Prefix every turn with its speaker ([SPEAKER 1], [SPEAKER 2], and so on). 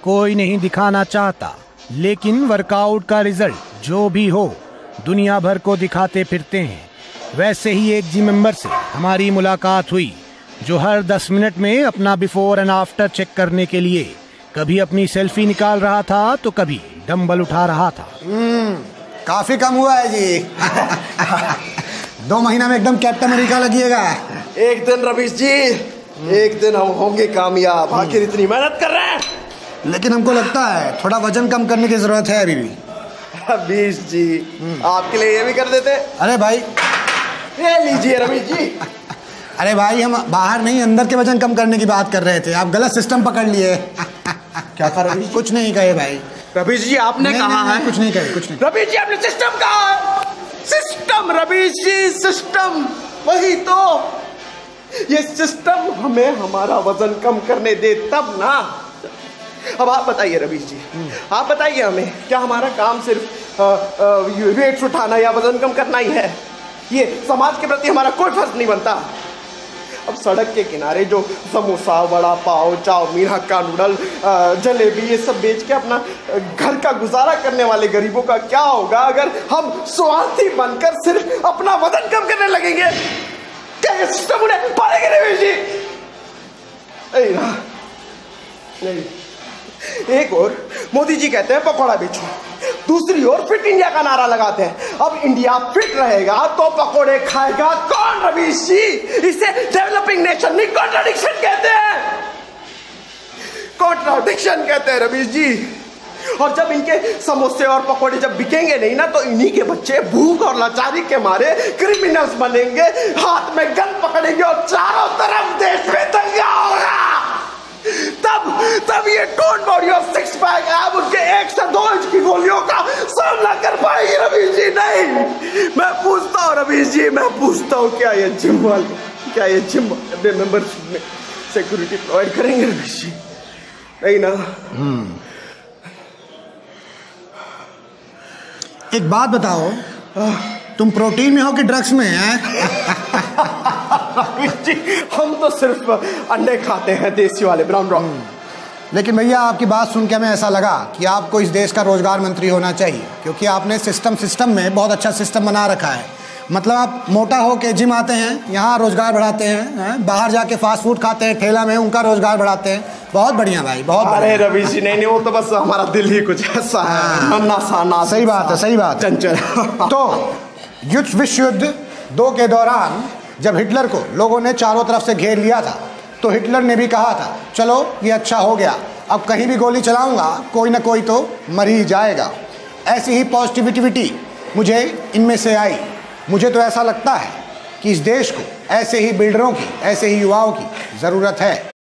[SPEAKER 1] कोई नहीं दिखाना चाहता, लेकिन वर्कआउट का रिजल्ट जो भी हो दुनिया भर को दिखाते फिरते हैं। वैसे ही एक जिम मेंबर से हमारी मुलाकात हुई जो हर 10 मिनट में अपना बिफोर एंड आफ्टर चेक करने के लिए कभी अपनी सेल्फी निकाल रहा था तो कभी डंबल उठा रहा था।
[SPEAKER 2] काफी कम हुआ है जी। 2 महीना में एकदम कैप्टन अमेरिका लगिएगा।
[SPEAKER 3] एक दिन रवीश जी, एक दिन हम होंगे कामयाब। आखिर इतनी मेहनत कर रहे हैं,
[SPEAKER 2] लेकिन हमको लगता है थोड़ा वजन कम करने की जरूरत है अभी भी।
[SPEAKER 3] रवीश जी, आपके लिए ये भी कर देते।
[SPEAKER 2] अरे भाई,
[SPEAKER 3] ये लीजिए रवीश जी।
[SPEAKER 2] अरे भाई, हम बाहर नहीं अंदर के वजन कम करने की बात कर रहे थे, आप गलत सिस्टम पकड़ लिए।
[SPEAKER 3] क्या कहा रवीश?
[SPEAKER 2] कुछ नहीं कहे भाई।
[SPEAKER 3] रवीश जी आपने कहा है।
[SPEAKER 2] कुछ नहीं कहे, कुछ नहीं।
[SPEAKER 3] रवीश जी आपने सिस्टम कहा है। सिस्टम रवीश जी, सिस्टम, वही तो। ये सिस्टम हमें हमारा वजन कम करने दे तब ना। अब आप बताइए रवीश जी, आप बताइए हमें, क्या हमारा काम सिर्फ वेट्स उठाना या वजन कम करना ही है? ये समाज के प्रति हमारा कोई फर्ज नहीं बनता? अब सड़क के किनारे जो samosa, vada pav, chow mein, hakka noodle, jalebi, ये सब बेच के अपना घर का गुजारा करने वाले गरीबों का क्या होगा अगर हम स्वार्थी बनकर सिर्फ अपना वजन कम करने लगेंगे? क्या ये सिस्टम उन्हें पालेंगे रवीश जी? नहीं। एक और मोदी जी कहते हैं पकौड़ा बेचो, दूसरी ओर फिट इंडिया का नारा लगाते हैं। अब इंडिया फिट रहेगा तो पकौड़े खाएगा कौन रवीश जी? इसे डेवलपिंग नेशन नहीं, कॉन्ट्राडिक्शन कहते हैं। कॉन्ट्राडिक्शन कहते हैं रवीश जी। और जब इनके समोसे और पकौड़े जब बिकेंगे नहीं ना, तो इन्हीं के बच्चे भूख और लाचारी के मारे क्रिमिनल्स बनेंगे, हाथ में गन पकड़ेंगे और चारों तरफ देश में दंगा होगा। तब ये टोन बॉडी और 6 पैक अब उनके 1 से 2 इंच की गोलियों का सामना कर पाएगी रवीश जी? नहीं। मैं पूछता हूँ रवीश जी, मैं पूछता हूँ, क्या ये जिम वाले मेंबरशिप में सिक्योरिटी प्रोवाइड करेंगे रवीश जी? नहीं ना।
[SPEAKER 2] एक बात बताओ, तुम प्रोटीन में हो कि ड्रग्स में है?
[SPEAKER 3] जी, हम तो सिर्फ अंडे खाते हैं, देसी वाले ब्राउन ब्राउन।
[SPEAKER 2] लेकिन भैया, आपकी बात सुन के हमें ऐसा लगा कि आपको इस देश का रोजगार मंत्री होना चाहिए, क्योंकि आपने सिस्टम में बहुत अच्छा सिस्टम बना रखा है। मतलब आप मोटा हो के जिम आते हैं, यहाँ रोजगार बढ़ाते हैं, बाहर जाके फास्ट फूड खाते हैं ठेला में, उनका रोजगार बढ़ाते हैं। बहुत बढ़िया भाई, बहुत।
[SPEAKER 3] अरे रवीश जी, नहीं, वो तो बस हमारा दिल ही कुछ ऐसा है।
[SPEAKER 2] सही बात है, सही बात।
[SPEAKER 3] चंचल।
[SPEAKER 2] तो विश्व युद्ध 2 के दौरान जब हिटलर को लोगों ने चारों तरफ से घेर लिया था, तो हिटलर ने भी कहा था चलो ये अच्छा हो गया, अब कहीं भी गोली चलाऊंगा कोई ना कोई तो मर ही जाएगा। ऐसी ही पॉजिटिविटी मुझे इनमें से आई। मुझे तो ऐसा लगता है कि इस देश को ऐसे ही बिल्डरों की, ऐसे ही युवाओं की ज़रूरत है।